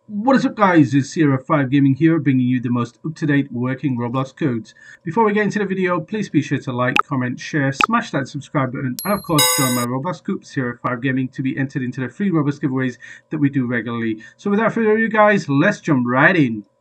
What is up, guys? It's SierraFiveGaming here, bringing you the most up-to-date working Roblox codes. Before we get into the video, please be sure to like, comment, share, smash that subscribe button, and of course join my Roblox group, SierraFiveGaming, to be entered into the free Roblox giveaways that we do regularly. So without further ado, guys, let's jump right in.